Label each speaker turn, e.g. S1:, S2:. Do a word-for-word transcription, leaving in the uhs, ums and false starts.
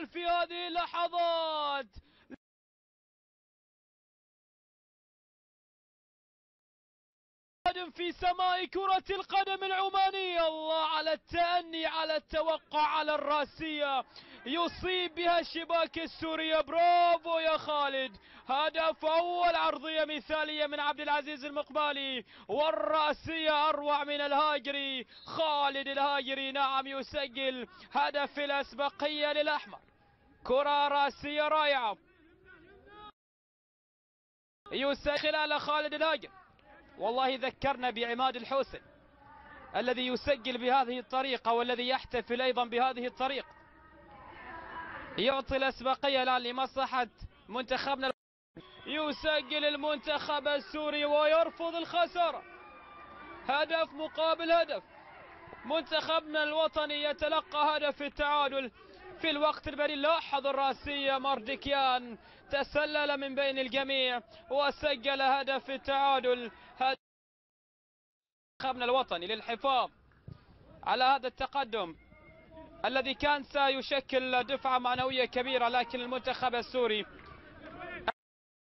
S1: الجول في هذه اللحظات. في سماء كرة القدم العمانية، الله على التأني، على التوقع، على الراسية، يصيب بها الشباك السورية. برافو يا خالد، هدف أول، عرضية مثالية من عبد العزيز المقبالي، والراسية أروع من الهاجري. خالد الهاجري نعم يسجل هدف الأسبقية للأحمر. كرة راسية رائعة يسجل خلال خالد الهاجري. والله ذكرنا بعماد الحوسن الذي يسجل بهذه الطريقة والذي يحتفل أيضا بهذه الطريقة. يعطي الأسبقية الآن لمصلحة منتخبنا. يسجل المنتخب السوري ويرفض الخسارة. هدف مقابل هدف، منتخبنا الوطني يتلقى هدف التعادل في الوقت البديل. لاحظ الراسية، ماردكيان تسلل من بين الجميع وسجل هدف التعادل. منتخبنا الوطني للحفاظ على هذا التقدم الذي كان سيشكل دفعة معنوية كبيرة، لكن المنتخب السوري